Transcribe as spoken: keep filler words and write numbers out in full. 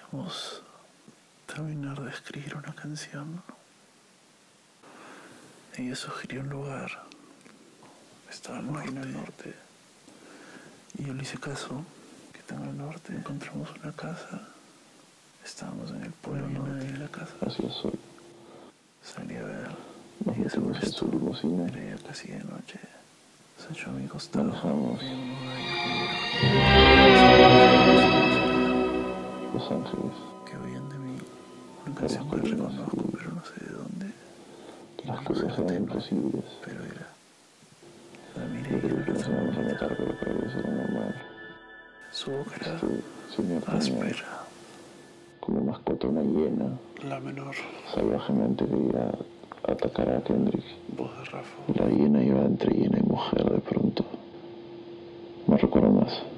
Podemos terminar de escribir una canción. Ella sugirió un lugar. Estábamos en el norte. Y yo le hice caso. Que está en el norte. Encontramos una casa. Estábamos en el pueblo norte de la casa. Así es hoy. Salí a ver. Nos Ella se metimos en su molestó. limusina. Era ya casi de noche. Se echó a mi costado. Manejamos Había unos gallos Los Ángeles. que oían de mí. Una Por canción las que colinas reconozco, y pero no sé de dónde. las No curvas sé el eran tema, imposibles. pero era. La miré Yo y creí era que nos íbamos a bonita. matar, pero para ellos era normal. Su boca era Este señor tenía áspera. como mascota una hiena. La menor Salvajemente quería atacar a Kendrick. voz de Rafa. La hiena iba entre hiena y mujer de pronto. No recuerdo más.